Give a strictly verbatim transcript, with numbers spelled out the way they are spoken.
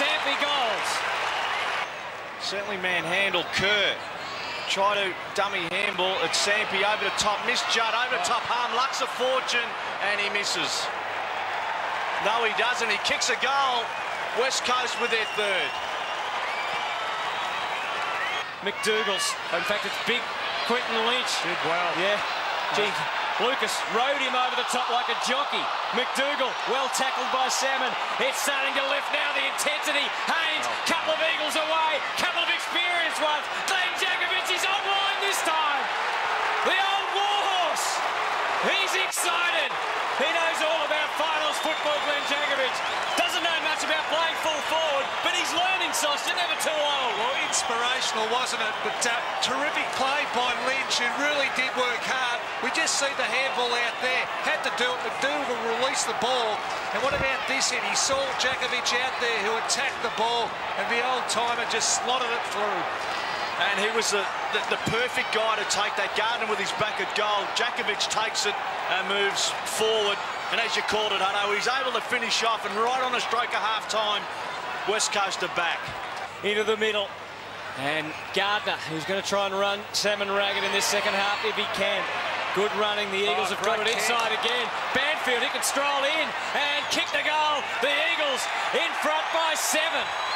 Sampi goals. Certainly manhandled Kerr. Try to dummy handball at Sampi over the top. Missed Judd over the top. Humm lucks a fortune and he misses. No, he doesn't. He kicks a goal. West Coast with their third. McDougall's. In fact, it's big Quentin Lynch. Did well. Yeah. Gee, Lucas rode him over the top like a jockey. McDougall, well tackled by Salmon. It's starting to lift now, the intensity. Haynes, oh. couple of eagles away, couple of experienced ones. Glen Jakovich is online this time. The old warhorse. He's excited. He knows all about finals football, Glen Jakovich. Doesn't know much about playing full forward, but he's learning, Sauce. You're never too old. Well, inspirational, wasn't it? But uh, terrific play by Lynch, who really did work hard. We just see the handball out there. Had to do it. McDougall released the ball. And what about this hit? He saw Jakovich out there who attacked the ball, and the old-timer just slotted it through. And he was the, the, the perfect guy to take that. Gardner with his back at goal. Jakovich takes it and moves forward. And as you called it, Hutto, he's able to finish off, and right on the stroke of half-time, West Coast are back. Into the middle. And Gardner, who's going to try and run Salmon ragged in this second half if he can. Good running. The Eagles oh, have got it inside kick. again. Banfield, he can stroll in and kick the goal. The Eagles in front by seven.